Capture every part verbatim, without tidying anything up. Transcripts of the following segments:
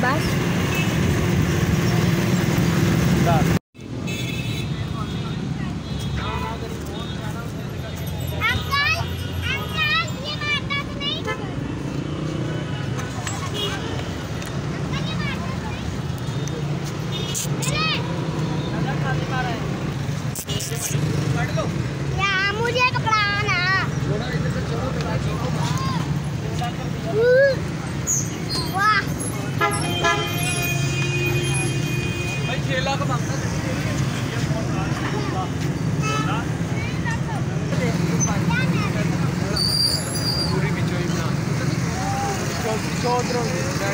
बस मुझे कपड़ा वाह भाई छह लाख मांगता पूरी बिचोई बना चौधरी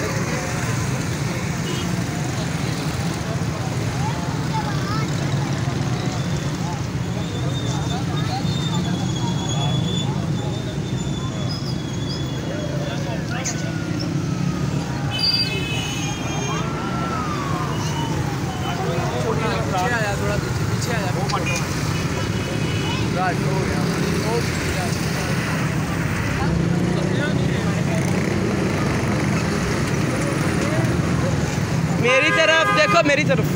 मेरी तरफ देखो, मेरी तरफ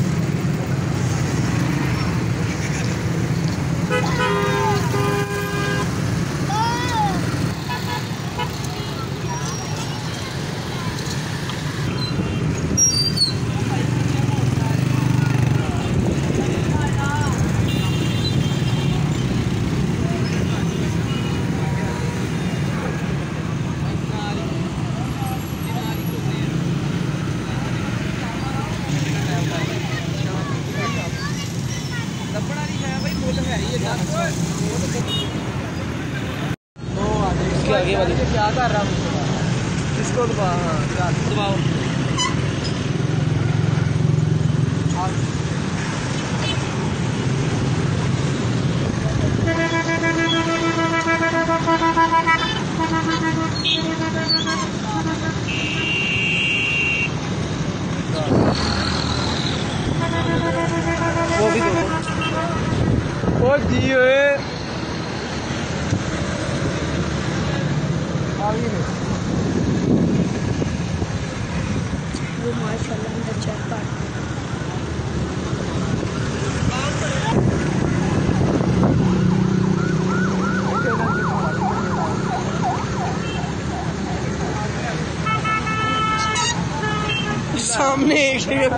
आगे वाली क्या कर रहा हूँ इसको दबा, हाँ दबाओ। वो भी देखो, ओ जी वो माशाल्लाह अंदर चेक कर सामने एक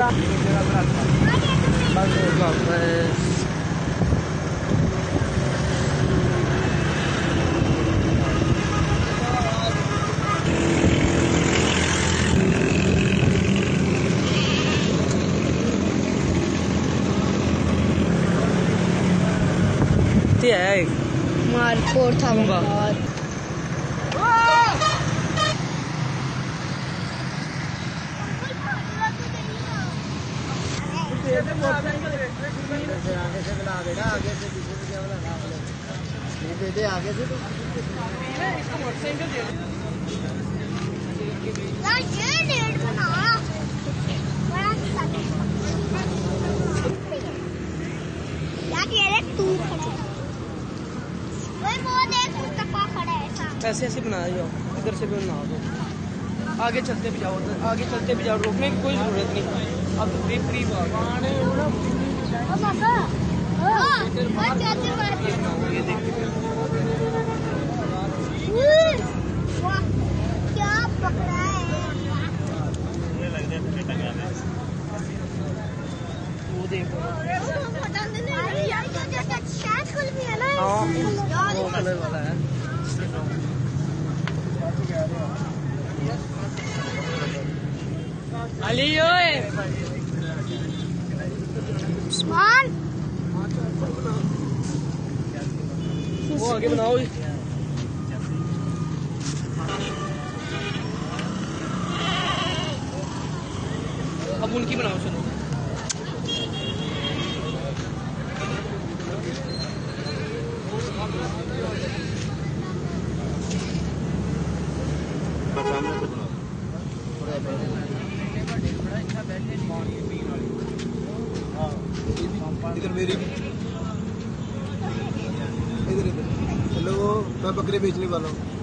है मारकोट था बहुत। आगे से बुला देना, आगे से पीछे से क्या बुला दे दे आगे से तो इसको मोटरसाइकिल दे यार, ये डेढ़ बना बड़ा यार, ये तू खड़ा ओए वो देख मुस्तफा खड़ा है सामने। ऐसे ऐसे बना दो, इधर से भी बना दो, आगे चलते भी जाओ, आगे चलते भी जाओ, रोकने की कोई जरूरत नहीं। अब करीब करीब आ गए क्या पकड़ा है, वो देखो शायद खुल भी है ना, वो कलर वाला है। अली ओए उस्मान, वो आगे बनाओ। अब उनकी बनाओ, चलो। इधर मेरी इधर इधर हेलो, मैं बकरे बेचने वाला हूँ।